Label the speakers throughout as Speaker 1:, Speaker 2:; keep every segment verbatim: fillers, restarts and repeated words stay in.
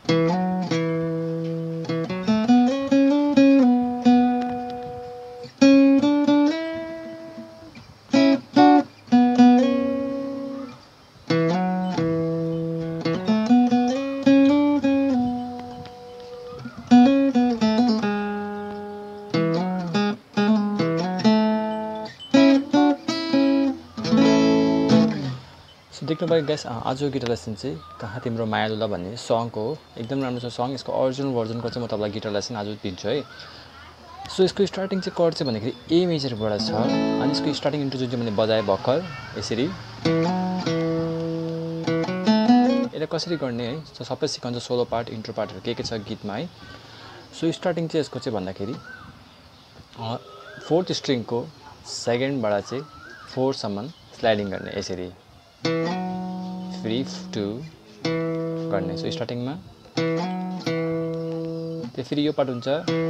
Speaker 1: देख्नुभयो गाइस, आजको guitar lesson चाहिँ कहाँ तिम्रो मायालुला भन्ने सङको हो। एकदम राम्रो छ सङ। यसको ओरिजिनल भर्जनको चाहिँ म तपाईँलाई गिटार लेसन आज दिन्छु है। सो यसको स्टार्टिङ चाहिँ कर्ड चाहिँ भन्दाखेरि ए मेजरबाट छ, अनि यसको स्टार्टिङ इन्ट्रो जुन चाहिँ मैले बजाएँ भर्खर यसरी, यसलाई कसरी गर्ने है, सो सबै सिकाउँछ सोलो पार्ट इन्ट्रो पार्टहरू के के छ गीतमा है। सो स्टार्टिङ चाहिँ यसको चाहिँ भन्दाखेरि फोर्थ स्ट्रिङको सेकेन्डबाट चाहिँ फोरसम्म स्लाइडिङ गर्ने यसरी, थ्री टू गर्ने। सो स्टार्टिङमा त्यो फेरि यो पार्ट हुन्छ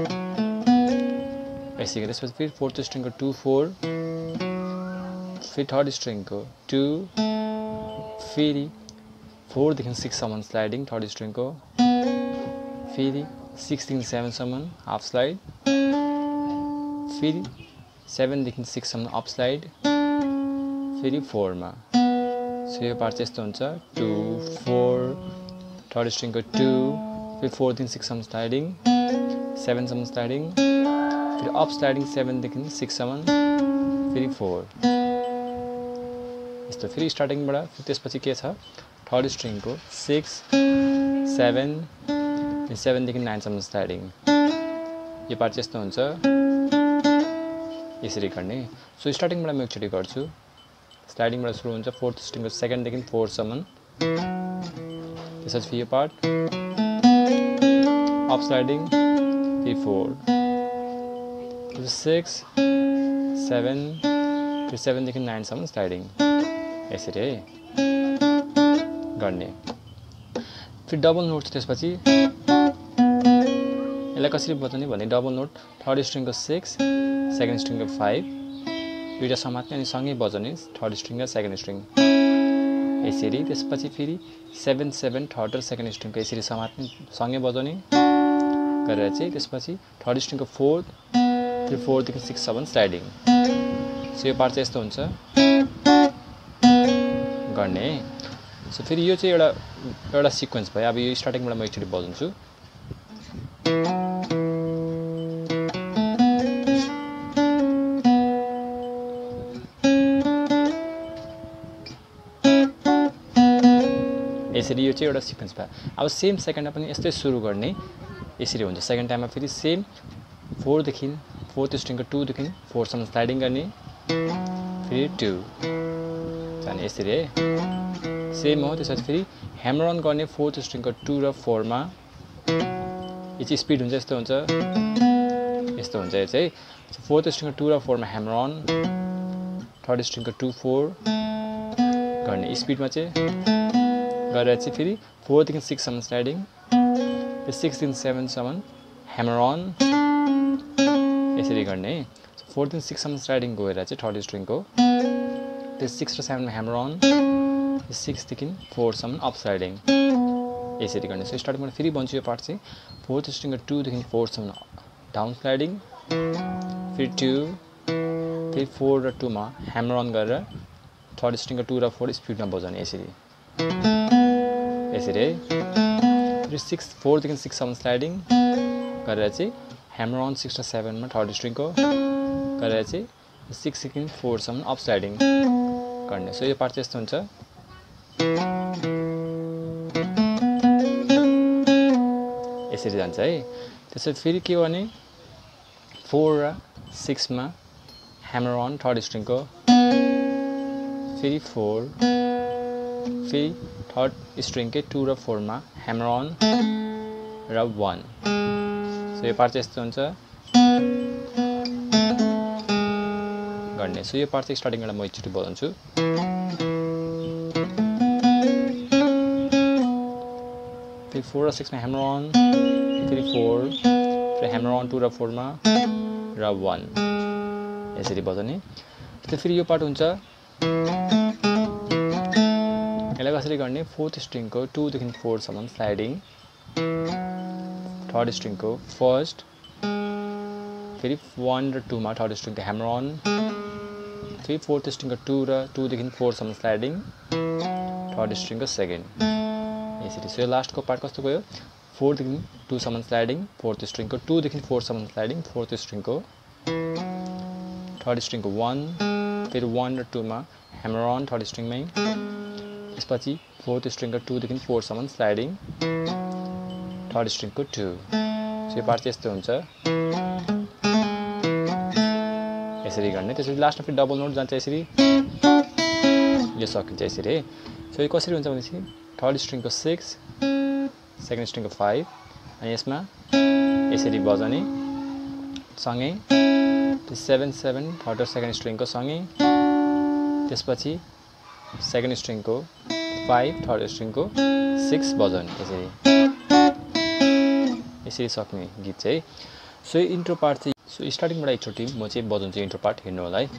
Speaker 1: यसरी, त्यसपछि फेरि फोर्थ स्ट्रिङको टू फोर, फेरि थर्ड स्ट्रिङको टू, फेरि फोरदेखि सिक्ससम्म स्लाइडिङ थर्ड स्ट्रिङको, फेरि सिक्सदेखि सेभेनसम्म हाफ स्लाइड, फेरि सेभेनदेखि सिक्ससम्म अप स्लाइड, फेरि फोरमा। सो यो पार्ट चाहिँ यस्तो हुन्छ टू फोर, थर्ड स्ट्रिङको टू, फेरि फोरदेखि सिक्ससम्म स्लाइडिङ, सेभेनसम्म स्लाइडिङ, फेरि अप स्लाइडिङ सेभेनदेखि सिक्ससम्म, फेरि फोर यस्तो। फेरि स्टार्टिङबाट फेरि त्यसपछि के छ, थर्ड स्ट्रिङको सिक्स सेभेन, सेभेनदेखि नाइनसम्म स्लाइडिङ। यो पार्ट चाहिँ यस्तो हुन्छ यसरी गर्ने। सो स्टार्टिङबाट म एकचोटि गर्छु। स्लाइडिङबाट सुरु हुन्छ फोर्थ स्ट्रिङको सेकेन्डदेखि फोरसम्म, त्यसपछि यो पार्ट अप स्लाइडिङ, फेरि फोर, सिक्स सेभेन, फेरि सेभेनदेखि नाइनसम्म स्लाइडिङ यसरी है गर्ने। फेरि डबल नोट छ त्यसपछि, यसलाई कसरी बजाउने भने डबल नोट थर्ड स्ट्रिङको सिक्स, सेकेन्ड स्ट्रिङको फाइभ, दुईवटा समात्ने अनि सँगै बजाउने थर्ड स्ट्रिङ र सेकेन्ड स्ट्रिङ यसरी। त्यसपछि फेरि सेभेन सेभेन थर्ड र सेकेन्ड स्ट्रिङको यसरी समात्ने सँगै बजाउने गरेर चाहिँ त्यसपछि थर्ड स्ट्रिङको फोर्थ, फेरि फोरदेखि सिक्ससम्म स्लाइडिङ। सो यो पार्ट चाहिँ यस्तो हुन्छ गर्ने। सो फेरि यो चाहिँ एउटा एउटा सिक्वेन्स भयो। अब यो स्टार्टिङबाट म एकचोटि बजाउँछु। यसरी यो चाहिँ एउटा सिक्वेन्स भयो। अब सेम सेकेन्डमा पनि यस्तै सुरु गर्ने यसरी हुन्छ। सेकेन्ड टाइममा फेरि सेम फोरदेखि फोर्थ स्ट्रिङको टूदेखि फोरसम्म स्लाइडिङ गर्ने, फेरि टू जाने यसरी है सेम हो। त्यसपछि फेरि ह्यामर अन गर्ने फोर्थ स्ट्रिङको टू र फोरमा। यो चाहिँ स्पिड हुन्छ यस्तो हुन्छ यस्तो हुन्छ यो चाहिँ। फोर्थ स्ट्रिङको टू र फोरमा ह्यामर अन, थर्ड स्ट्रिङको टू फोर गर्ने स्पिडमा चाहिँ गरेर चाहिँ फेरि फोरदेखि सिक्ससम्म स्लाइडिङ, त्यो सिक्सदेखि सेभेनसम्म ह्यामर अन यसरी गर्ने है। फोरदेखि सिक्ससम्म स्लाइडिङ गएर चाहिँ थर्ड स्ट्रिङको त्यो सिक्स र सेभेनमा ह्यामर अन, सिक्सदेखि फोरसम्म अप स्लाइडिङ यसरी गर्ने। सो स्टार्टिङबाट फेरि भन्छु यो पार्ट चाहिँ फोर्थ स्ट्रिङको टूदेखि फोरसम्म डाउन स्लाइडिङ, फेरि टू, फेरि फोर र टूमा ह्यामर अन गरेर थर्ड स्ट्रिङको टू र फोर स्पिडमा बजाउने यसरी यसरी है। फेरि सिक्स फोरदेखि सिक्ससम्म स्लाइडिङ गरेर चाहिँ ह्यामर अन सिक्स र सेभेनमा थर्ड स्ट्रिङको गरेर चाहिँ सिक्सदेखि फोरसम्म अप स्लाइडिङ गर्ने। सो यो पार्ट चाहिँ यस्तो हुन्छ यसरी जान्छ है। त्यसपछि फेरि के गर्ने फोर र सिक्समा ह्यामर अन थर्ड स्ट्रिङको, फेरि फोर, फेरि थर्ड स्ट्रिङकै टू र फोरमा ह्यामर अन र वान। सो यो पार्ट चाहिँ यस्तो हुन्छ गर्ने। सो यो पार्ट चाहिँ स्टार्टिङबाट म एकचोटि बजाउँछु। फेरि फोर र सिक्समा ह्यामर अन, फेरि फोर, फेरि ह्यामर अन टू र फोरमा र वान यसरी बजाउने। त्यो फेरि यो पार्ट हुन्छ यसलाई कसरी गर्ने फोर्थ स्ट्रिङको टूदेखि फोरसम्म स्लाइडिङ, थर्ड स्ट्रिङको फर्स्ट, फेरि वान र टूमा थर्ड स्ट्रिङको ह्यामर अन, फेरि फोर्थ स्ट्रिङको टू र टूदेखि फोरसम्म स्लाइडिङ, थर्ड स्ट्रिङको सेकेन्ड, यसरी। सो यो लास्टको पार्ट कस्तो गयो, फोरदेखि टूसम्म स्लाइडिङ, फोर्थ स्ट्रिङको टूदेखि फोरसम्म स्लाइडिङ, फोर्थ स्ट्रिङको थर्ड स्ट्रिङको वान, फेरि वान र टूमा ह्यामर अन थर्ड स्ट्रिङमै, त्यसपछि फोर्थ स्ट्रिङको टूदेखि फोरसम्म स्लाइडिङ, थर्ड स्ट्रिङको टू। सो यो पार्ट चाहिँ यस्तो हुन्छ, यसरी गर्ने। त्यसपछि लास्टमा फेरि डबल नोट जान्छ यसरी, यो सकिन्छ यसरी है। सो यो कसरी हुन्छ भनेपछि थर्ड स्ट्रिङको सिक्स, सेकेन्ड स्ट्रिङको फाइभ, अनि यसमा यसरी बजाउने सँगै त्यो सेभेन सेभेन थर्ड र सेकेन्ड स्ट्रिङको सँगै, त्यसपछि सेकेन्ड स्ट्रिङको फाइभ, थर्ड स्ट्रिङको सिक्स बजाउने यसरी, यसरी सक्ने गीत चाहिँ। सो यो इन्ट्रो पार्ट चाहिँ, सो स्टार्टिङबाट एकचोटि म चाहिँ बजाउँछु इन्ट्रो पार्ट, हेर्नु होला है।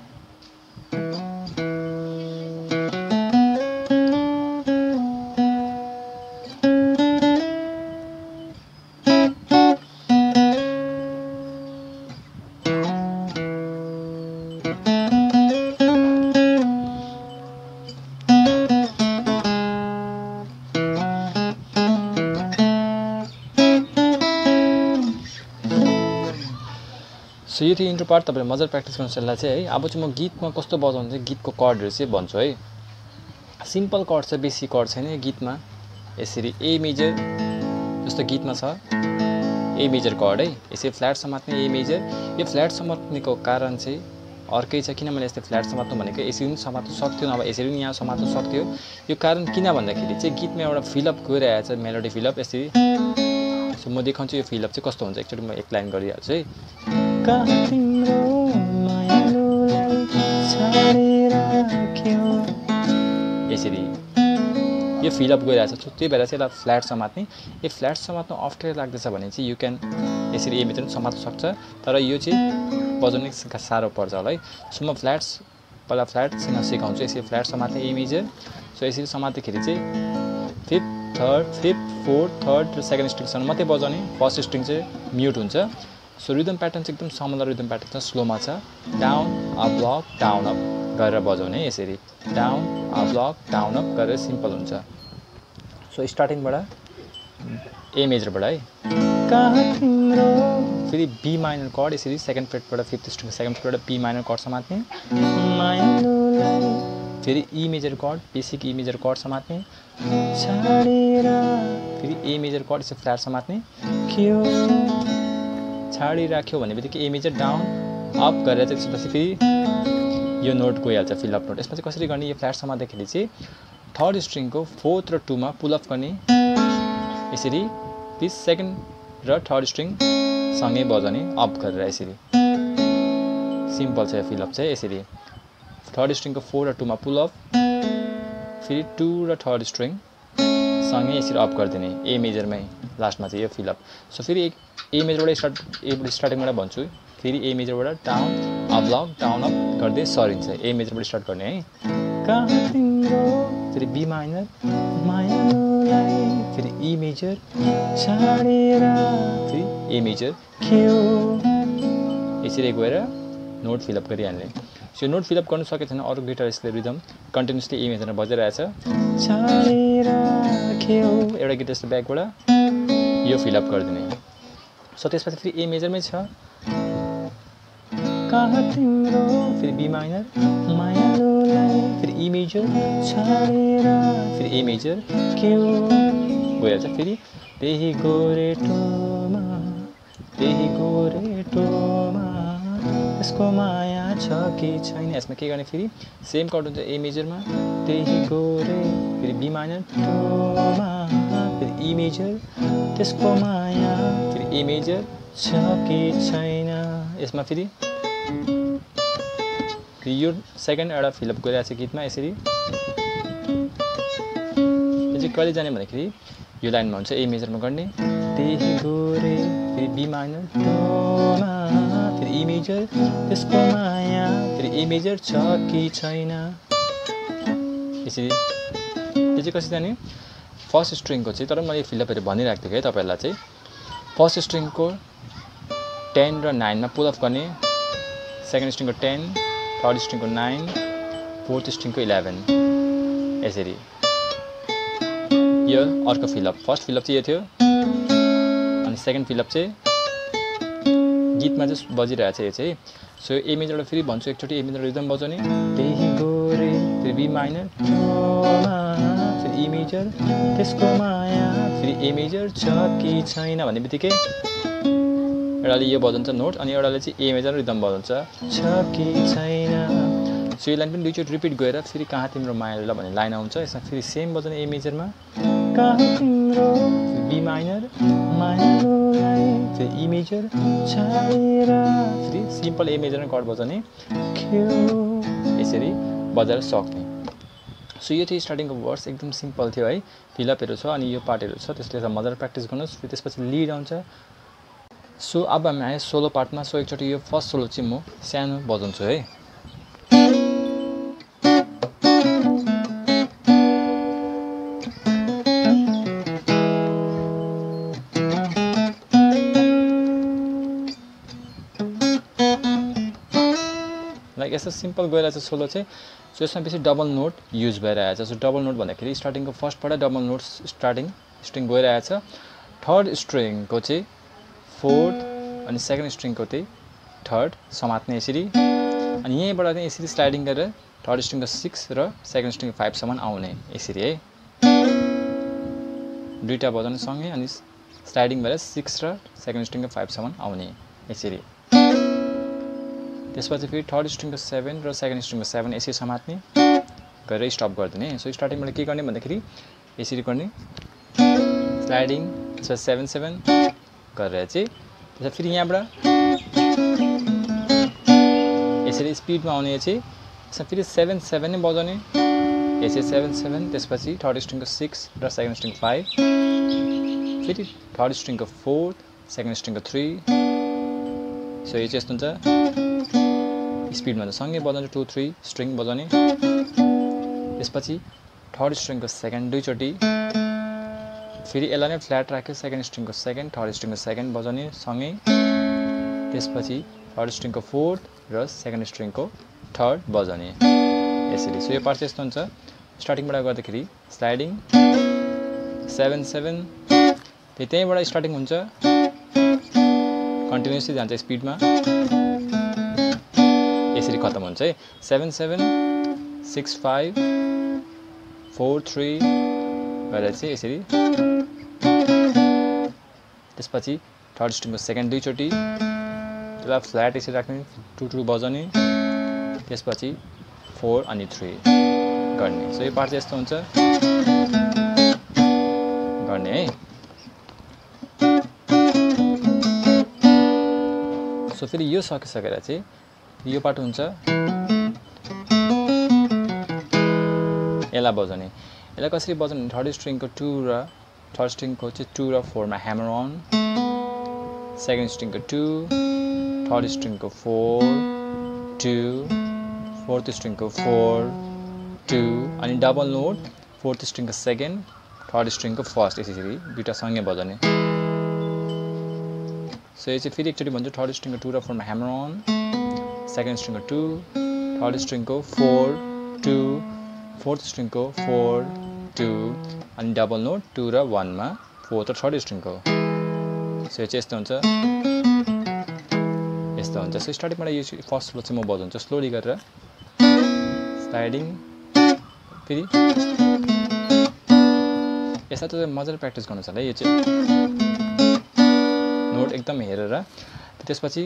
Speaker 1: सो यो थियो इन्ट्रो पार्ट, तपाईँले मजाले प्र्याक्टिस गर्नु सल्लाह चाहिँ है। अब चाहिँ म गीतमा कस्तो बजाउनु चाहिँ गीतको कर्डहरू चाहिँ भन्छु है। सिम्पल कर्ड छ, बेसी कर्ड छैन यो गीतमा। यसरी ए मेजर जस्तो गीतमा छ, ए मेजर कर्ड है, यसरी फ्ल्याट समात्ने ए मेजर। यो फ्ल्याट समात्नेको कारण चाहिँ अर्कै छ, किन मैले यस्तै फ्ल्याट समात्नु भनेको, यसरी पनि समात्नु सक्थ्यो, नभए यसरी पनि यहाँ समात्नु सक्थ्यो। यो कारण किन भन्दाखेरि चाहिँ गीतमा एउटा फिलअप गइरहेको छ, मेलोडी फिलअप यसरी। सो म देखाउँछु यो फिलअप चाहिँ कस्तो हुन्छ, एकचोटि म एक लाइन गरिहाल्छु है। यसरी यो फिलअप गइरहेको छ, त्यही भएर चाहिँ यसलाई फ्ल्याट समात्ने। यो फ्ल्याट समात्नु अप्ठ्यारो लाग्दैछ भने चाहिँ यु क्यान यसरी ए मेजर पनि समात्नु सक्छ, तर यो चाहिँ बजाउनु साह्रो पर्छ होला है। सो म फ्ल्याट्स पहिला फ्ल्याटसँग सिकाउँछु, यसरी फ्ल्याट समात्ने ए मेजर। सो यसरी समात्दाखेरि चाहिँ fifth third fifth fourth third र सेकेन्ड स्ट्रिङसँग मात्रै बजाउने, फर्स्ट स्ट्रिङ चाहिँ म्युट हुन्छ। सो रिदम प्याटर्न चाहिँ एकदम समल रिदम प्याटर्न छ, स्लोमा छ। Down up block down up गरेर बजाउने, यसरी down up block down up गरेर सिम्पल हुन्छ। सो स्टार्टिङबाट ए मेजरबाट है, फेरि बी माइनर कर्ड यसरी सेकेन्ड फ्रेटबाट फिफ्थ स्ट्रिङ सेकेन्ड फ्रेटबाट बी माइनर कर्ड समात्ने, फेरि E major chord basic E major chord समात्ने, फेरि ए मेजर कर्ड यसरी फ्ल्याट समात्ने, छाडी राख्यो भन्ने बित्तिकै ए मेजर डाउन अप गरेर चाहिँ त्यसपछि फेरि यो नोट गइहाल्छ, फिलअप नोट। यसमा चाहिँ कसरी गर्ने, यो फ्ल्याट समात्दाखेरि चाहिँ थर्ड स्ट्रिङको फोर्थ र टूमा पुलअप गर्ने, यसरी फिर सेकेन्ड र थर्ड स्ट्रिङ सँगै बजाउने अप गरेर, यसरी सिम्पल छ यो फिलअप चाहिँ। यसरी थर्ड स्ट्रिङको फोर र टूमा पुलअप, फेरि टू र थर्ड स्ट्रिङ सँगै यसरी अप गरिदिने ए मेजरमै, लास्टमा चाहिँ यो फिलअप। सो फेरि ए मेजरबाट स्टार्ट ए स्टार्टिङबाट भन्छु, फेरि ए मेजरबाट down up block down up गर्दै सरिन्छ, ए मेजरबाट स्टार्ट गर्ने है। फेरि बी माइनर, फेरि ई मेजर, फेरि ए मेजर, यसरी गएर नोट फिलअप गरिहाल्ने। सो नोट फिलअप गर्नु सकेको छैन, अरू गिटारिस्टले रिदम कन्टिन्युसली ए मेजरमा बजिरहेछ, एउटा गिटारिस्टले ब्याकबाट यो फिलअप गरिदिने। सो त्यसपछि फेरि ए मेजरमै छ, फेरि बी माइनर, फेरि ई मेजर, फेरि ए मेजर गइहाल्छ। फेरि त्यही गोरेटोमा त्यही गोरेटोमा यसको माया छ कि छैन, यसमा के गर्ने, फेरि सेम कर्ड हुन्छ ए मेजरमा, त्यही गोरे, फेरि बी माइनर टोमा, फेरि ई मेजर, त्यसको माया, फेरि ए मेजर छ कि छैन। यसमा फेरि यो सेकेन्ड एउटा फिलअप गरिरहेको छ गीतमा, यसरी यो चाहिँ कहिले जाने भन्दाखेरि यो लाइनमा हुन्छ, ए मेजरमा गर्ने, त्यही गोरे, फेरि बी माइनर टोमा, फेरि ई मेजर, त्यसको माया, फेरि ए मेजर छ कि छैन, यसरी। यो चाहिँ कसरी जाने, फर्स्ट स्ट्रिङको चाहिँ तर मैले फिलअपहरू भनिरहेको थिएँ है तपाईँहरूलाई चाहिँ फर्स्ट स्ट्रिङको टेन र नाइनमा पुल अफ गर्ने, सेकेन्ड स्ट्रिङको टेन, थर्ड स्ट्रिङको नाइन, फोर्थ स्ट्रिङको इलेभेन, यसरी यो अर्को फिलअप। फर्स्ट फिलअप चाहिँ यो थियो अनि सेकेन्ड फिलअप चाहिँ गीतमा चाहिँ बजिरहेछ यो चाहिँ। सो ए मेजरबाट फेरि भन्छु एकचोटि ए मेजर रिदम बजाउने, त्यही गोरे, फेरि बी माइनर, फेरि ई मेजर, त्यसको माया, फेरि ए मेजर छ कि छैन भन्ने बित्तिकै एउटाले यो बजाउँछ नोट अनि एउटाले चाहिँ ए मेजर रिदम बजाउँछ छ कि छैन। सो यो लाइन पनि दुईचोटि रिपिट गएर फेरि कहाँ तिम्रो माया भन्ने लाइन आउँछ। यसमा फेरि सेम बजाउने ए मेजरमा, कहाँ तिम्रो, बी माइनर, माया फेरि ई मेजर छाएर, फेरि सिम्पल ए मेजरमा कर्ड बजाउने, यसरी बजाएर सक्ने। सो यो थियो स्टार्टिङको वर्स, एकदम सिम्पल थियो है। फिलअपहरू छ अनि यो पार्टहरू छ, त्यसले मजाले प्र्याक्टिस गर्नुहोस्। फेरि त्यसपछि लिड आउँछ। सो अब हामी आयो सोलो पार्टमा। सो एकचोटि यो फर्स्ट सोलो चाहिँ म सानो बजाउँछु है। लाइक यस्तो सिम्पल गइरहेछ सोलो चाहिँ। सो यसमा बेसी डबल नोट युज भइरहेछ। सो डबल नोट भन्दाखेरि स्टार्टिङको फर्स्टबाट डबल नोट स्टार्टिङ स्ट्रिङ गइरहेछ। थर्ड स्ट्रिङको चाहिँ फोर्थ अनि सेकेन्ड स्ट्रिङको चाहिँ थर्ड समात्ने यसरी, अनि यहीँबाट चाहिँ यसरी स्लाइडिङ गरेर थर्ड स्ट्रिङको सिक्स र सेकेन्ड स्ट्रिङको फाइभसम्म आउने यसरी है। दुईवटा बजाउने सँगै अनि स्लाइडिङ भएर सिक्स र सेकेन्ड स्ट्रिङको फाइभसम्म आउने यसरी। त्यसपछि फेरि थर्ड स्ट्रिङको सेभेन र सेकेन्ड स्ट्रिङको सेभेन यसरी समात्ने गरेर स्टप गरिदिने। सो स्टार्टिङबाट के गर्ने भन्दाखेरि यसरी गर्ने, स्लाइडिङ, त्यसपछि सेभेन सेभेन गरेर चाहिँ त्यसपछि फेरि यहाँबाट यसरी स्पिडमा आउने चाहिँ त्यसमा फेरि सेभेन सेभेन नै बजाउने यसरी सेभेन सेभेन, त्यसपछि थर्ड स्ट्रिङको सिक्स र सेकेन्ड स्ट्रिङको फाइभ, फेरि थर्ड स्ट्रिङको फोर्थ, सेकेन्ड स्ट्रिङको थ्री। सो यो चाहिँ यस्तो हुन्छ, स्पिडमा त सँगै बजाउने टू थ्री स्ट्रिङ बजाउने। त्यसपछि थर्ड स्ट्रिङको सेकेन्ड दुईचोटि, फेरि यसलाई नै फ्ल्याट राख्यो, सेकेन्ड स्ट्रिङको सेकेन्ड, थर्ड स्ट्रिङको सेकेन्ड बजाउने सँगै। त्यसपछि थर्ड स्ट्रिङको फोर्थ र सेकेन्ड स्ट्रिङको थर्ड बजाउने यसरी। सो यो पार्ट चाहिँ यस्तो हुन्छ। स्टार्टिङबाट गर्दाखेरि स्लाइडिङ सेभेन सेभेन, फेरि त्यहीँबाट स्टार्टिङ हुन्छ, कन्टिन्युसली जान्छ स्पिडमा, यसरी खत्तम हुन्छ है। Seven seven six five four three गरेर चाहिँ यसरी। त्यसपछि थर्ड स्ट्रिङको सेकेन्ड दुईचोटि, त्यसलाई फ्ल्याट यसरी राख्ने, टू टू बजाउने, त्यसपछि फोर अनि थ्री गर्ने। सो यो पार्ट चाहिँ यस्तो हुन्छ गर्ने है। सो फेरि यो सकिसकेर चाहिँ यो पार्ट हुन्छ, यसलाई बजाउने। यसलाई कसरी बजाउने, थर्ड स्ट्रिङको टू र थर्ड स्ट्रिङको चाहिँ टू र फोरमा ह्यामर अन, सेकेन्ड स्ट्रिङको टू, थर्ड स्ट्रिङको फोर टू, फोर्थ स्ट्रिङको फोर टू, अनि डबल नोट फोर्थ स्ट्रिङको सेकेन्ड, थर्ड स्ट्रिङको फर्स्ट, यसरी दुईवटा सँगै बजाउने। सो यो चाहिँ फेरि एकचोटि भन्छु, थर्ड स्ट्रिङको टू र फोरमा ह्यामर अन, सेकेन्ड स्ट्रिङको टू, थर्ड स्ट्रिङको फोर टू, फोर्थ स्ट्रिङको फोर टू, अनि डबल नोट टू र वानमा फोर्थ र थर्ड स्ट्रिङको। सो यो चाहिँ यस्तो हुन्छ, यस्तो हुन्छ। सो स्टार्टिङबाट यो फर्स्ट फ्लो चाहिँ म बजाउँछु स्लोली गरेर, स्लाइडिङ, फेरि यसलाई चाहिँ मजाले प्र्याक्टिस गर्नु छ होला यो चाहिँ नोट एकदम हेरेर। त्यसपछि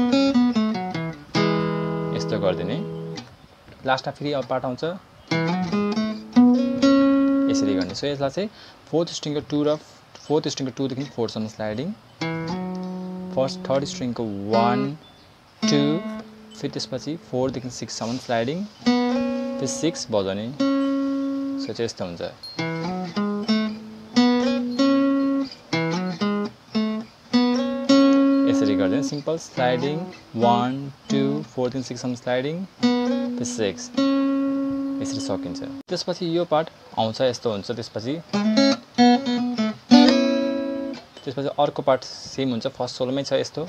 Speaker 1: यस्तो गरिदिने, लास्टमा फेरि अब पार्ट आउँछ यसरी गर्ने। सो यसलाई चाहिँ फोर्थ स्ट्रिङको टू र फोर्थ स्ट्रिङको टूदेखि फोरसम्म स्लाइडिङ, फर्स्ट थर्ड स्ट्रिङको वान टू, फेरि त्यसपछि फोरदेखि सिक्ससम्म स्लाइडिङ, फेरि सिक्स बजाउने। सो चाहिँ यस्तो हुन्छ। यसरी गर्दैन, सिम्पल स्लाइडिङ वान टू फोरदेखि सिक्ससम्म स्लाइडिङ, फेरि सिक्स, यसरी सकिन्छ। त्यसपछि यो पार्ट आउँछ, यस्तो हुन्छ। त्यसपछि त्यसपछि अर्को पार्ट सेम हुन्छ, फर्स्ट सोलोमै छ यस्तो।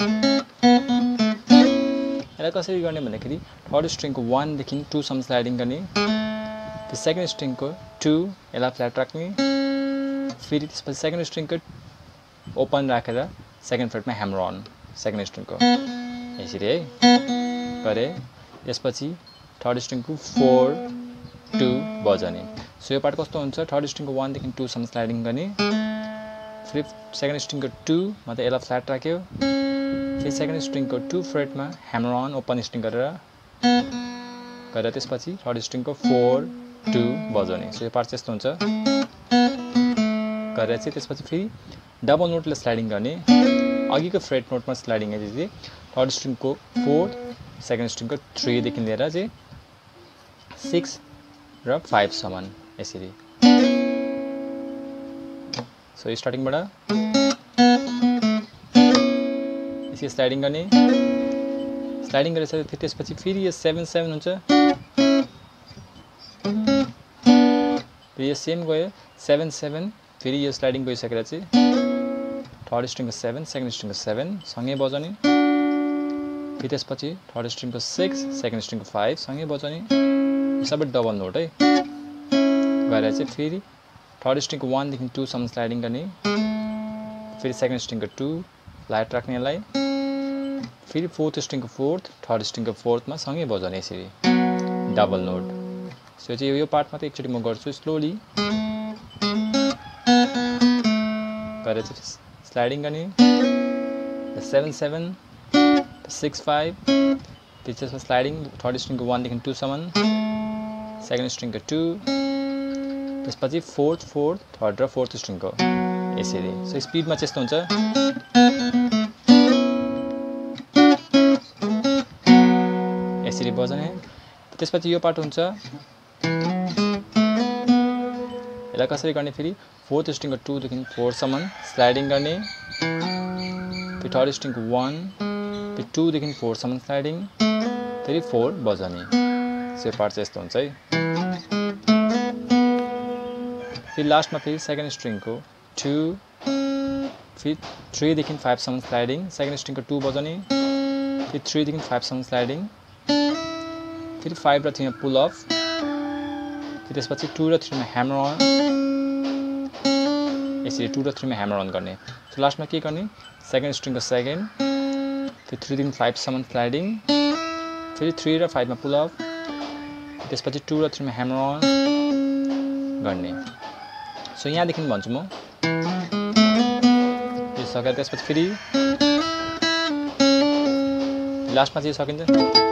Speaker 1: यसलाई कसरी गर्ने भन्दाखेरि थर्ड स्ट्रिङको वान देखि टू सम्म स्लाइडिङ गर्ने, त्यो सेकेन्ड स्ट्रिङको टू यसलाई फ्ल्याट राख्ने, फेरि त्यसपछि सेकेन्ड स्ट्रिङको ओपन राखेर सेकेन्ड फ्रेटमा ह्यामर अन सेकेन्ड स्ट्रिङको यसरी है गरे। त्यसपछि थर्ड स्ट्रिङको फोर टू बजाउने। सो यो पार्ट कस्तो हुन्छ, थर्ड स्ट्रिङको वानदेखि टूसम्म स्लाइडिङ गर्ने, फेरि सेकेन्ड स्ट्रिङको टू मतलब यसलाई फ्ल्याट राख्यो, फेरि सेकेन्ड स्ट्रिङको टू फ्रेटमा ह्यामर अन ओपन स्ट्रिङ गरेर गरेर त्यसपछि थर्ड स्ट्रिङको फोर टू बजाउने। सो यो पार्ट चाहिँ यस्तो हुन्छ गरेर चाहिँ त्यसपछि फेरि डबल नोटले स्लाइडिङ गर्ने, अघिको फ्रेट नोटमा स्लाइडिङ चाहिँ थर्ड स्ट्रिङको फोर्थ सेकेन्ड स्ट्रिङको थ्रीदेखि लिएर चाहिँ सिक्स र फाइभसम्म यसरी। सो स्टार्टिङबाट यसरी स्लाइडिङ गर्ने, स्लाइडिङ गरेर फेरि त्यसपछि फेरि यो सेभेन सेभेन हुन्छ, फेरि यो सेम गयो सेभेन सेभेन, फेरि यो स्लाइडिङ गइसकेर चाहिँ थर्ड स्ट्रिङको सेभेन सेकेन्ड स्ट्रिङको सेभेन सँगै बजाउने, फेरि त्यसपछि थर्ड स्ट्रिङको सिक्स सेकेन्ड स्ट्रिङको फाइभ सँगै बजाउने, सबै डबल नोट है गरेर चाहिँ फेरि थर्ड स्ट्रिङको वानदेखि टूसम्म स्लाइडिङ गर्ने, फेरि सेकेन्ड स्ट्रिङको टू फ्ल्याट राख्ने यसलाई, फेरि फोर्थ स्ट्रिङको फोर्थ थर्ड स्ट्रिङको फोर्थमा सँगै बजाउने यसरी डबल नोट। सो चाहिँ यो पार्टमा त एकचोटि म गर्छु स्लोली गरेर चाहिँ स्लाइडिङ गर्ने, सेभेन सेभेन सिक्स फाइभ, त्यसमा स्लाइडिङ थर्ड स्ट्रिङको वानदेखि टूसम्म सेकेन्ड स्ट्रिङको टू, त्यसपछि फोर्थ फोर्थ थर्ड र फोर्थ स्ट्रिङको यसरी। सो स्पिडमा चाहिँ यस्तो हुन्छ यसरी बजाउने। त्यसपछि यो पार्ट हुन्छ यसलाई कसरी गर्ने, फेरि फोर्थ स्ट्रिङको टूदेखि फोरसम्म स्लाइडिङ गर्ने, फेरि थर्ड स्ट्रिङको वान फेरि टूदेखि फोरसम्म स्लाइडिङ, फेरि फोर बजाउने। सो यो पार्ट चाहिँ यस्तो हुन्छ है। फेरि लास्टमा फेरि सेकेन्ड स्ट्रिङको टू फेरि थ्रीदेखि फाइभसम्म स्लाइडिङ, सेकेन्ड स्ट्रिङको टू बजाउने, फेरि थ्रीदेखि फाइभसम्म स्लाइडिङ, फेरि फाइभ र थ्रीमा पुल अफ, फेरि त्यसपछि टू र थ्रीमा ह्यामर अन यसरी टू र थ्रीमा ह्यामर अन गर्ने। सो लास्टमा के गर्ने, सेकेन्ड स्ट्रिङको सेकेन्ड फेरि थ्रीदेखि फाइभसम्म स्लाइडिङ, फेरि थ्री र फाइभमा पुल अफ, त्यसपछि टू र थ्रीमा ह्यामर अन गर्ने। सो यहाँदेखि भन्छु म यो सकेर त्यसपछि फेरि लास्टमा चाहिँ सकिन्छ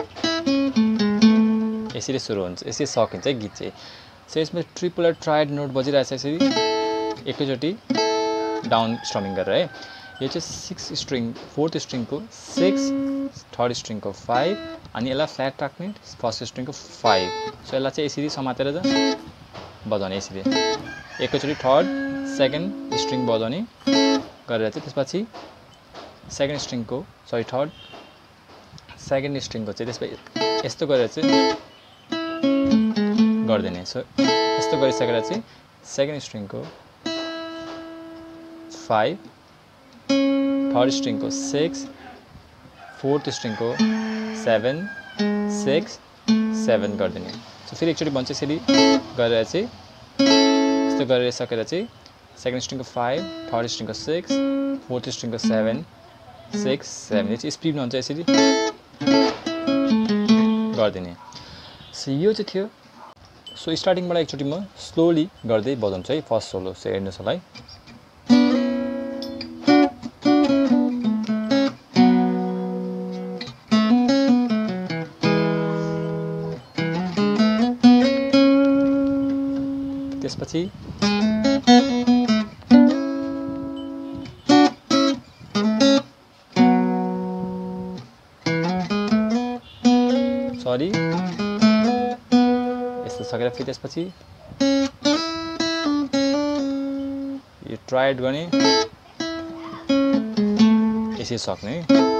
Speaker 1: यसरी सुरु हुन्छ, यसरी सकिन्छ गीत चाहिँ। सो यसमा ट्रिपल ट्राइड नोट बजिरहेछ यसरी एकैचोटि डाउन स्ट्रमिङ गरेर है। यो चाहिँ सिक्स स्ट्रिङ फोर्थ स्ट्रिङको सिक्स थर्ड स्ट्रिङको फाइभ अनि यसलाई फ्ल्याट राख्ने फर्स्ट स्ट्रिङको फाइभ। सो यसलाई चाहिँ यसरी समातेर बजाउने यसरी एकैचोटि थर्ड सेकेन्ड स्ट्रिङ बजाउने गरेर चाहिँ त्यसपछि सेकेन्ड स्ट्रिङको सरी थर्ड सेकेन्ड स्ट्रिङको चाहिँ त्यसपछि यस्तो गरेर चाहिँ गरिदिने। सो यस्तो गरिसकेर चाहिँ सेकेन्ड स्ट्रिङको फाइभ थर्ड स्ट्रिङको सिक्स फोर्थ स्ट्रिङको सेभेन सिक्स सेभेन गरिदिने। सो फेरि एकचोटि भन्छ यसरी गरेर चाहिँ यस्तो गरेर सकेर चाहिँ सेकेन्ड स्ट्रिङको फाइभ थर्ड स्ट्रिङको सिक्स फोर्थ स्ट्रिङको सेभेन सिक्स सेभेन यो चाहिँ स्पिडमा हुन्छ यसरी गरिदिने। सो यो चाहिँ थियो। सो स्टार्टिङबाट एकचोटि म स्लोली गर्दै बजाउँछु है फर्स्ट सोलो। सो हेर्नुहोस् होला है। त्यसपछि सरी यस्तो सकेर फेरि त्यसपछि यो ट्राइड गर्ने यसरी सक्ने।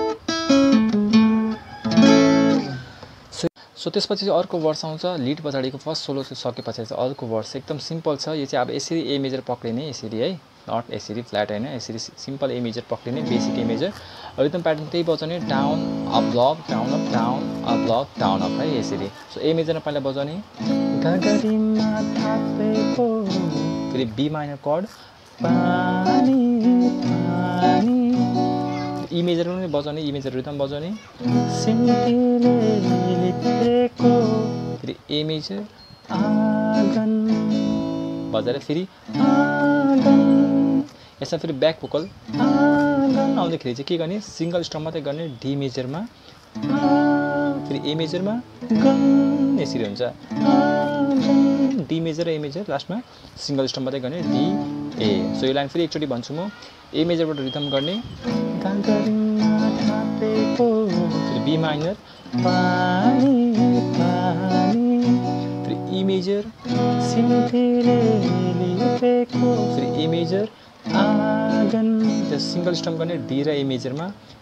Speaker 1: सो सो त्यसपछि चाहिँ अर्को वर्स आउँछ लिड पछाडिको फर्स्ट सोलो चाहिँ सके पछाडि चाहिँ अर्को वर्स एकदम सिम्पल छ। यो चाहिँ अब यसरी ए मेजर पक्रिने यसरी है नट यसरी फ्ल्याट होइन, यसरी सिम्पल ए मेजर पक्रिने, basic A major. Rhythm pattern त्यही बजाउने, down up block down up down up block down up है यसरी। सो ए मेजरमा पहिला बजाउने, गगरीमा थापेको, फेरि बी माइनर कर्ड पानी पानी, ई मेजरमा पनि बजाउने, ई मेजर रिदम बजाउने, सिन्तीले लिपेको, फेरि ए मेजर आँगन बजाएर फेरि आँगन। यसमा फेरि ब्याक भोकल आँगन आउँदाखेरि चाहिँ के गर्ने, सिङ्गल स्टम मात्रै गर्ने, डी मेजरमा फेरि ए मेजरमा गन यसरी हुन्छ, डी मेजर र ए मेजर लास्टमा सिङ्गल स्टम मात्रै गर्ने, डी ए। सो यो लाइन फेरि एकचोटि भन्छु म, ए मेजरबाट रिदम गर्ने, फेरि बी माइनर पानी पानी, फेरि ई मेजर सिन्तीले लिपेको, फेरि ए मेजर आँगन, त्यो सिङ्गल स्टम गर्ने, डी र ए मेजरमा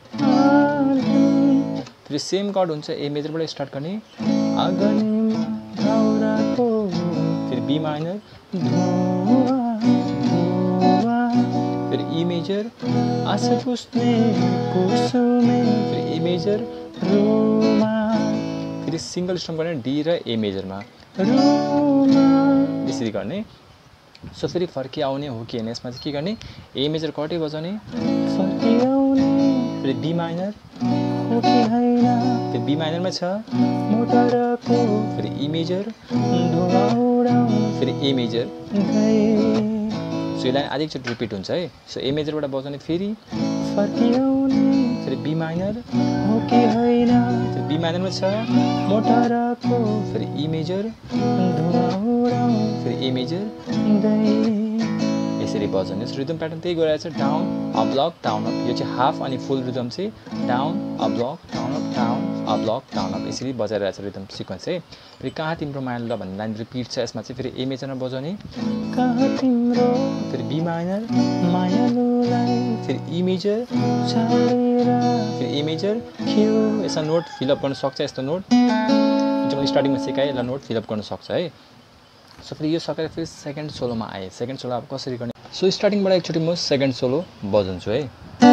Speaker 1: आँगन। फेरि सेम कर्ड हुन्छ, ए मेजरबाट स्टार्ट गर्ने, आँगनमा दाउराको, फेरि बी माइनर धुवा धुवा, फेरि ई मेजर आँसु पुस्ने कुसुमे, फेरि ए मेजर रोमा, फेरि सिङ्गल स्टम गर्ने, डी र ए मेजरमा रोमा यसरी गर्ने। सो फेरि फर्की आउने हो कि होइन, यसमा चाहिँ के गर्ने, ए मेजर कर्डै बजाउने, फर्की आउने, फेरि बी माइनर हो कि होइन, फेरि बी माइनरमा छ मोटरको, फेरि ई मेजर धुवा उडाउने, फेरि ए मेजर गए। सो यो लाइन आधी एकचोटि रिपिट हुन्छ है। सो ए मेजरबाट बजाउने, फेरि फर्की आउने, फेरि बी माइनर हो कि होइन, फेरि बी माइनरमा छ मोटरको, फेरि ई मेजर धुवा उडाउने, फेरि ए मेजर गए यसरी बजाउने। सो रिदम प्याटर्न त्यही गइरहेको छ, down up block down up. यो चाहिँ हाफ अनि फुल रिदम चाहिँ down up block down up down up block down up यसरी बजाइरहेको छ रिदम सिक्वेन्स है। फेरि कहाँ तिम्रो माया ल भन्ने लाइन रिपिट छ, यसमा चाहिँ फेरि ए मेजरमा बजाउने, कहाँ तिम्रो, फेरि बी माइनर मायालुलाई, फेरि ई मेजर छाडेर, फेरि ए मेजर क्यु। यसमा नोट फिलअप गर्न सक्छ, यस्तो नोट जो मैले स्टार्टिङमा सिकाएँ, यसलाई नोट फिलअप गर्न सक्छ है। सो फेरि यो सकेर फेरि सेकेन्ड सोलोमा आएँ। सेकेन्ड सोलो अब कसरी गर्ने, सो स्टार्टिङबाट एकचोटि म सेकेन्ड सोलो बजाउँछु है।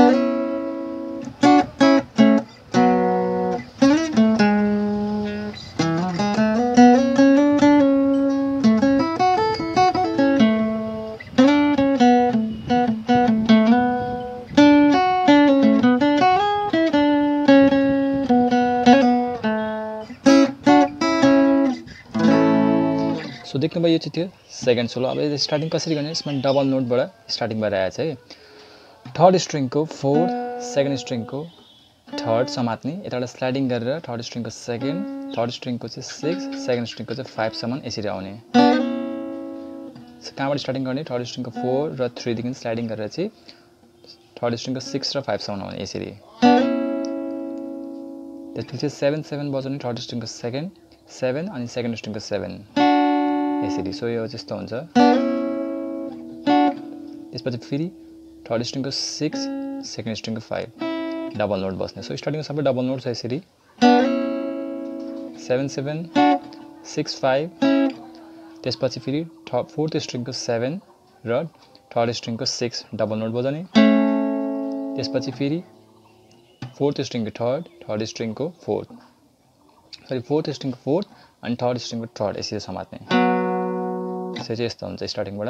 Speaker 1: सो देख्नुभयो यो चाहिँ थियो सेकेन्ड सोलो। अब यो स्टार्टिङ कसरी गर्ने, यसमा डबल नोटबाट स्टार्टिङ भएर आएछ है। थर्ड स्ट्रिङको फोर्थ, सेकेन्ड स्ट्रिङको थर्ड समात्ने, यताबाट स्लाइडिङ गरेर थर्ड स्ट्रिङको सेकेन्ड, थर्ड स्ट्रिङको चाहिँ सिक्स, सेकेन्ड स्ट्रिङको चाहिँ फाइभसम्म यसरी आउने। कहाँबाट स्टार्टिङ गर्ने, थर्ड स्ट्रिङको फोर र थ्रीदेखि स्लाइडिङ गरेर चाहिँ थर्ड स्ट्रिङको सिक्स र फाइभसम्म आउने यसरी। त्यसपछि चाहिँ सेभेन सेभेन बजाउने, थर्ड स्ट्रिङको सेकेन्ड सेभेन अनि सेकेन्ड स्ट्रिङको सेभेन यसरी। सो यो त्यस्तो हुन्छ। त्यसपछि फेरि थर्ड स्ट्रिङको सिक्स, सेकेन्ड स्ट्रिङको फाइभ, डबल नोट बस्ने। सो स्टार्टिङको सबै डबल नोट छ यसरी, सेभेन सेभेन सिक्स फाइभ। त्यसपछि फेरि थ फोर्थ स्ट्रिङको सेभेन र थर्ड स्ट्रिङको सिक्स डबल नोट बजाउने। त्यसपछि फेरि फोर्थ स्ट्रिङको थर्ड, थर्ड स्ट्रिङको फोर्थ, फेरि फोर्थ स्ट्रिङको फोर्थ अनि थर्ड स्ट्रिङको थर्ड यसरी समात्ने। यसो चाहिँ यस्तो हुन्छ स्टार्टिङबाट।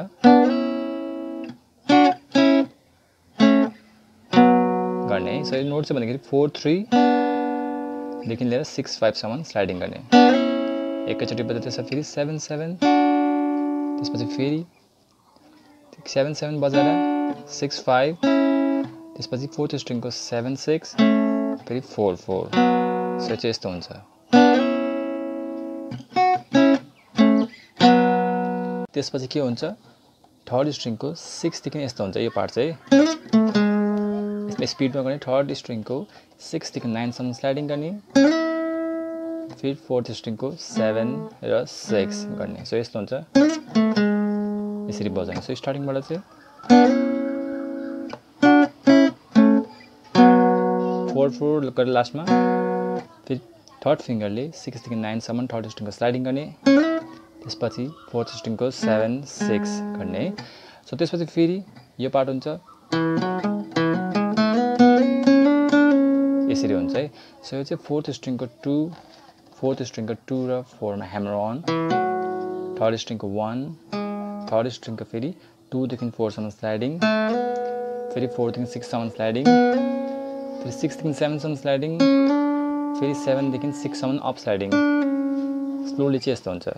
Speaker 1: गर्ने है। सो यो नोट चाहिँ भन्दाखेरि फोर थ्रीदेखि लिएर सिक्स फाइभसम्म स्लाइडिङ गर्ने। एकैचोटि बजाउँदा त्यसमा फेरि सेभेन सेभेन, त्यसपछि फेरि सेभेन सेभेन बजाएर सिक्स फाइभ, त्यसपछि फोर्थ स्ट्रिङको सेभेन सिक्स, फेरि फोर फोर। सो चाहिँ यस्तो हुन्छ। त्यसपछि के हुन्छ, थर्ड स्ट्रिङको सिक्सदेखि यस्तो हुन्छ यो पार्ट चाहिँ। यसमा स्पिडमा गर्ने, थर्ड स्ट्रिङको सिक्सदेखि नाइनसम्म स्लाइडिङ गर्ने, फेरि फोर्थ स्ट्रिङको सेभेन र सिक्स गर्ने। सो यस्तो हुन्छ, यसरी बजाउने। सो स्टार्टिङबाट चाहिँ फोर फोर गरेर लास्टमा फेरि थर्ड फिङ्गरले सिक्सदेखि नाइनसम्म थर्ड स्ट्रिङको स्लाइडिङ गर्ने, त्यसपछि फोर्थ स्ट्रिङको सेभेन सिक्स गर्ने। सो त्यसपछि फेरि यो पार्ट हुन्छ यसरी हुन्छ है। सो यो चाहिँ फोर्थ स्ट्रिङको टू, फोर्थ स्ट्रिङको टू र फोरमा ह्यामर अन, थर्ड स्ट्रिङको वान, थर्ड स्ट्रिङको फेरि टूदेखि फोरसम्म स्लाइडिङ, फेरि फोरदेखि सिक्ससम्म स्लाइडिङ, फेरि सिक्सदेखि सेभेनसम्म स्लाइडिङ, फेरि सेभेनदेखि सिक्ससम्म अप स्लाइडिङ। स्लोली चाहिँ यस्तो हुन्छ,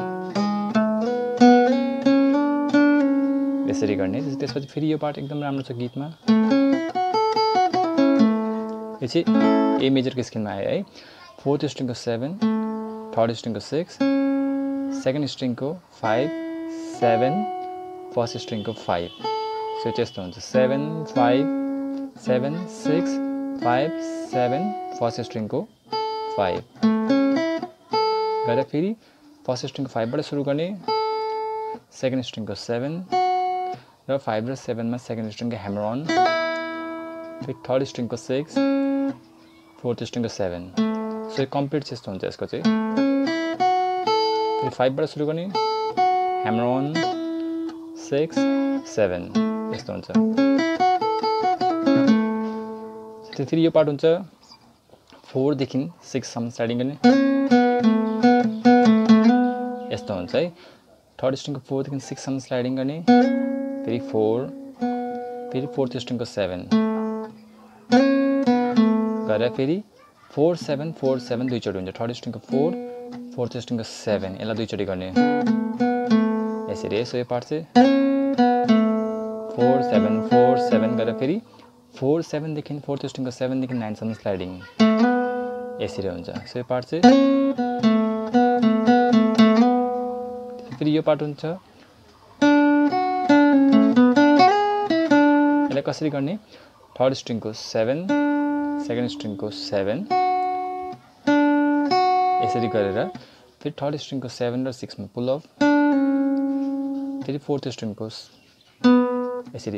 Speaker 1: यसरी गर्ने। त्यसपछि फेरि यो पार्ट एकदम राम्रो छ गीतमा। यो चाहिँ ए मेजरको स्केलमा आयो है। फोर्थ स्ट्रिङको सेभेन, थर्ड स्ट्रिङको सिक्स, सेकेन्ड स्ट्रिङको फाइभ, सेभेन, फर्स्ट स्ट्रिङको फाइभ। सो चाहिँ यस्तो हुन्छ seven five seven six five seven, first स्ट्रिङको फाइभ गरेर फेरि फर्स्ट स्ट्रिङको फाइभबाट सुरु गर्ने, सेकेन्ड स्ट्रिङको सेभेन र फाइभ र सेभेनमा सेकेन्ड स्ट्रिङको ह्यामर अन, फेरि थर्ड स्ट्रिङको सिक्स, फोर्थ स्ट्रिङको सेभेन। सो यो कम्प्लिट चाहिँ यस्तो हुन्छ यसको चाहिँ। फेरि फाइभबाट सुरु गर्ने, ह्यामर अन, सिक्स, सेभेन, यस्तो हुन्छ। फेरि यो पार्ट हुन्छ फोरदेखि सिक्ससम्म स्टार्टिङ गर्ने, यस्तो हुन्छ है। थर्ड स्ट्रिङको फोरदेखि सिक्ससम्म स्लाइडिङ गर्ने, फेरि फोर, फेरि फोर्थ स्ट्रिङको सेभेन गरेर फेरि फोर सेभेन फोर सेभेन दुईचोटि हुन्छ। थर्ड स्ट्रिङको फोर, फोर्थ स्ट्रिङको सेभेन, यसलाई दुईचोटि गर्ने यसरी। सो यो पार्ट चाहिँ फोर सेभेन फोर सेभेन गरेर फेरि फोर सेभेनदेखि फोर्थ स्ट्रिङको सेभेनदेखि नाइनसम्म स्लाइडिङ यसरी हुन्छ। सो यो पार्ट चाहिँ फेरि यो पार्ट हुन्छ। यसलाई कसरी गर्ने, थर्ड स्ट्रिङको सेभेन, सेकेन्ड स्ट्रिङको सेभेन यसरी गरेर फेरि थर्ड स्ट्रिङको सेभेन र सिक्समा पुल अफ, फेरि फोर्थ स्ट्रिङको यसरी,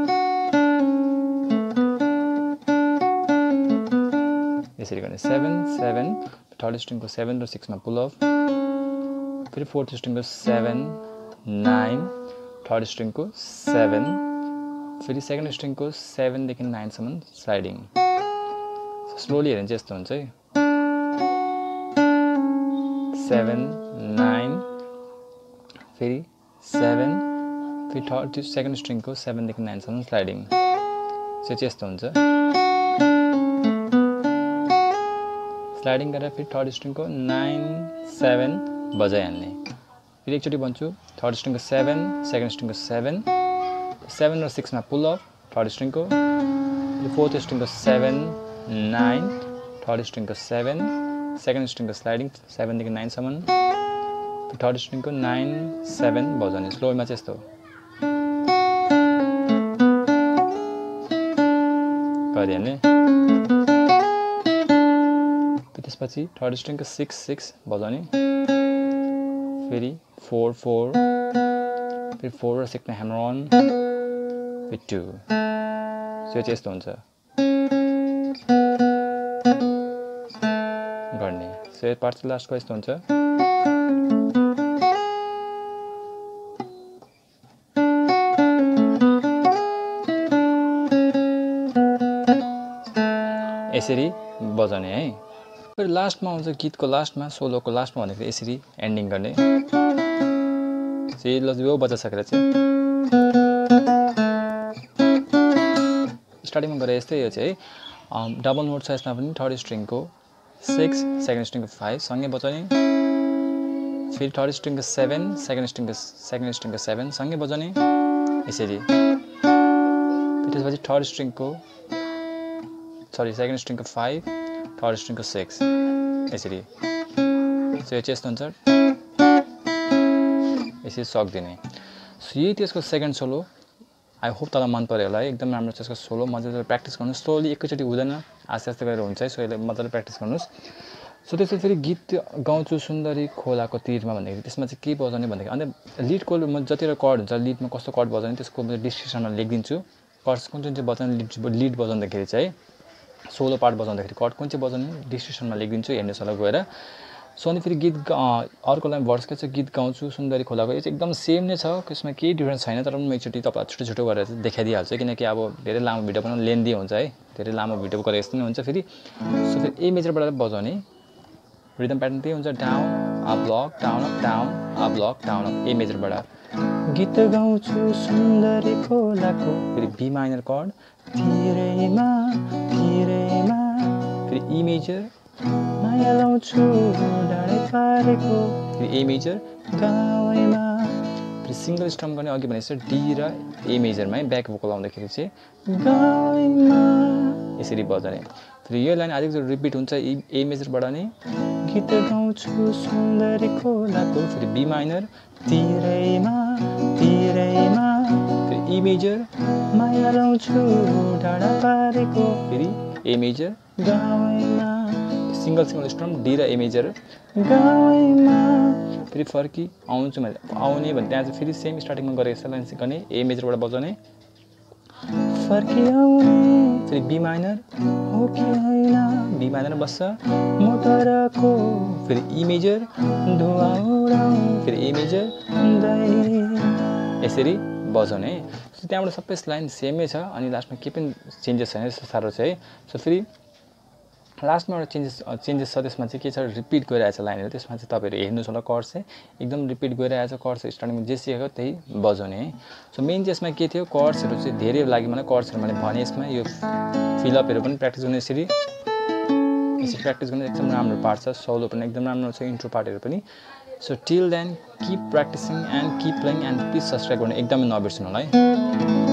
Speaker 1: यसरी गर्ने सेभेन सेभेन, थर्ड स्ट्रिङको सेभेन र सिक्समा पुल अफ, फेरि फोर्थ स्ट्रिङको सेभेन नाइन, थर्ड स्ट्रिङको सेभेन, फेरि सेकेन्ड स्ट्रिङको सेभेनदेखि नाइनसम्म स्लाइडिङ। स्लोली हेऱ्यो भने चाहिँ यस्तो हुन्छ है, सेभेन नाइन, फेरि सेभेन, फेरि थर्ड सेकेन्ड स्ट्रिङको सेभेनदेखि नाइनसम्म स्लाइडिङ। सो चाहिँ यस्तो हुन्छ। स्लाइडिङ गरेर फेरि थर्ड स्ट्रिङको नाइन सेभेन बजाइहाल्ने। फेरि एकचोटि भन्छु, थर्ड स्ट्रिङको सेभेन, सेकेन्ड स्ट्रिङको सेभेन, सेभेन र सिक्समा पुल अफ थर्ड स्ट्रिङको, फोर्थ स्ट्रिङको सेभेन नाइन, थर्ड स्ट्रिङको सेभेन, सेकेन्ड स्ट्रिङको स्लाइडिङ सेभेनदेखि नाइनसम्म, थर्ड स्ट्रिङको नाइन सेभेन बजाउने। स्लोमा चाहिँ यस्तो गरिहाल्ने। त्यसपछि थर्ड स्ट्रिङको सिक्स सिक्स बजाउने, फेरि फोर फोर, फेरि फोर र सिक्समा ह्यामर अन, फेरि टू। सो चाहिँ यस्तो हुन्छ गर्ने। सो यो पार्ट चाहिँ लास्टको यस्तो हुन्छ। यसरी बजाउने है। फेरि लास्टमा आउँछ गीतको लास्टमा, सोलोको लास्टमा भन्दाखेरि यसरी एन्डिङ गर्ने। यो बजाइसकेर चाहिँ स्टार्टिङमा गरेर यस्तै यो चाहिँ डबल नोट छ यसमा पनि। थर्ड स्ट्रिङको सिक्स, सेकेन्ड स्ट्रिङको फाइभ सँगै बजाउने, फेरि थर्ड स्ट्रिङको सेभेन, सेकेन्ड स्ट्रिङको सेकेन्ड स्ट्रिङको सेभेन सँगै बजाउने यसरी। त्यसपछि थर्ड स्ट्रिङको सरी सेकेन्ड स्ट्रिङको फाइभ, थर्ड स्ट्रिङको सिक्स यसरी। सो यो चाहिँ यस्तो हुन्छ, यसरी सक्दिने। सो यही त्यसको सेकेन्ड सोलो। आई होप तपाईँलाई मन पऱ्यो होला है, एकदम राम्रो छ यसको सोलो। मजाले प्र्याक्टिस गर्नुहोस्, स्लोली एकैचोटि हुँदैन, आस्ते आस्ते गरेर हुन्छ है। सो यसले मजाले प्र्याक्टिस गर्नुहोस्। सो त्यसपछि फेरि गीत गाउँछु सुन्दरी खोलाको तिरमा भन्दाखेरि त्यसमा चाहिँ के बजाउने भन्दाखेरि अन्त लिडको म जतिवटा कर्ड हुन्छ लिडमा कस्तो कर्ड बजाउने त्यसको म डिस्क्रिप्सनमा लेखिदिन्छु। कर्ड्स कुन जुन चाहिँ बजाउने लिड लिड बजाउँदाखेरि चाहिँ सोलो पार्ट बजाउँदाखेरि कर्ड कुन चाहिँ बजाउने डिस्क्रिप्सनमा लेखिदिन्छु, हेर्नुहोस् होला गएर। सो अनि फेरि गीत अर्को लाइन भर्स के छ गीत गाउँछु सुन्दरी खोलाको यो चाहिँ एकदम सेम नै छ त्यसमा केही डिफ्रेन्स छैन तर पनि म एकचोटि तपाईँलाई छिटो छिटो गरेर चाहिँ देखाइदिइहाल्छु किनकि अब धेरै लामो भिडियो बनाउनु लेन्दी हुन्छ है धेरै लामो भिडियो गरेर यस्तो नै हुन्छ फेरि सो फेरि ए मेजरबाट बजाउने रिदम प्याटर्न त्यही हुन्छ down up block down up down up block down up A मेजरबाट गीत गाउँछु सुन्दरी खोलाको फेरि बी माइनर कर्ड तिरैमा तिरैमा फेरि ई मेजर माया लाउँछु डाँडै पारेको फेरि ए मेजर गाउँमा फेरि सिङ्गल स्ट्रम गर्ने अघि भनेको छ डी र ए मेजरमा ब्याक भोकल आउँदाखेरि चाहिँ गाउँमा यसरी बजाउने फेरि यो लाइन अलिकति रिपिट हुन्छ ए मेजरबाट नै गीत गाउँछु सुन्दरी खोलाको फेरि बी माइनर तिरैमा तिरैमा फेरि ई मेजर माया लाउँछु डाँडा पारेको फेरि ए मेजर गाउँमा सिङ्गल सिङ्गल स्ट्रम डी र ए मेजर गाउँमा फेरि फर्की आउँछु मैले आउने भने त्यहाँ चाहिँ फेरि सेम स्टार्टिङमा गरेको छ लाइन गर्ने ए मेजरबाट बजाउने फर्की आउने फेरि बी माइनर हो कि होइन बी माइनर बस्छ मोटरको फेरि ई मेजर धुवा उडाउँ फेरि ए मेजर यसरी बजाउने सो त्यहाँबाट सबै लाइन सेमै छ अनि लास्टमा केही पनि चेन्जेस छैन त्यस्तो साह्रो छ है सो फेरि लास्टमा एउटा चेन्जेस चेन्जेस छ त्यसमा चाहिँ के छ रिपिट गइरहेछ लाइनहरू त्यसमा चाहिँ तपाईँहरू हेर्नुहोस् होला कर्ड चाहिँ एकदम रिपिट गइरहेछ कर्ड चाहिँ स्टार्टिङमा जे सिकेको त्यही बजाउने है सो मेन चाहिँ यसमा के थियो कर्ड्सहरू चाहिँ धेरै लाग्यो मलाई कर्ड्सहरू मैले भने यसमा यो फिलअपहरू पनि प्र्याक्टिस गर्ने यसरी यसरी प्र्याक्टिस गर्ने एकदम राम्रो पार्ट छ सोलो पनि एकदम राम्रो छ इन्ट्रो पार्टहरू पनि so till then keep practising and keep playing and please subscribe गर्नु एकदमै नबिर्सनु होला है